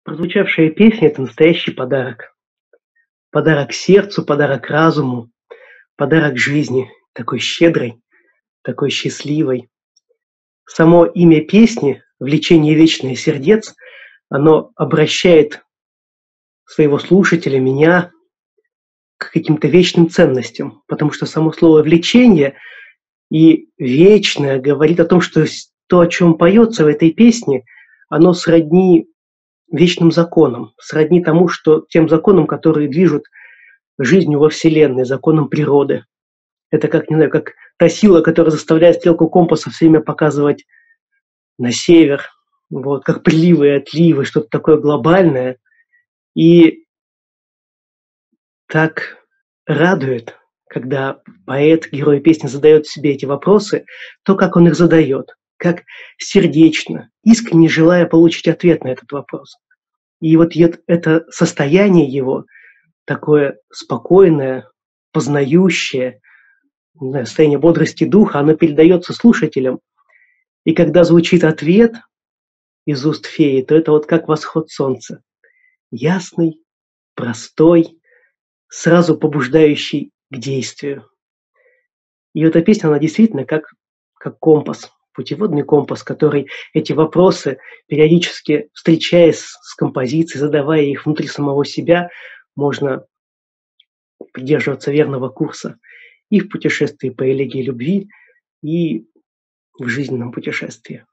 Прозвучавшая песня — это настоящий подарок. Подарок сердцу, подарок разуму, подарок жизни, такой щедрой, такой счастливой. Само имя песни "Влечение вечное сердец", оно обращает своего слушателя, меня, к каким-то вечным ценностям, потому что само слово "влечение" и "вечное" говорит о том, что то, о чем поется в этой песне, оно сродни вечным законам, сродни тому, что тем законам, которые движут жизнью во Вселенной, законам природы. Это как, не знаю, как та сила, которая заставляет стрелку компаса все время показывать на север, вот, как приливы и отливы, что-то такое глобальное. И так радует, когда поэт, герой песни задает себе эти вопросы, то, как он их задает, как сердечно, искренне желая получить ответ на этот вопрос. И вот это состояние его, такое спокойное, познающее, не знаю, состояние бодрости духа, оно передается слушателям. И когда звучит ответ из уст феи, то это вот как восход солнца. Ясный, простой, сразу побуждающий к действию. И эта песня, она действительно как компас, путеводный компас, который эти вопросы, периодически встречаясь с композицией, задавая их внутри самого себя, можно придерживаться верного курса и в путешествии по элегии любви, и в жизненном путешествии.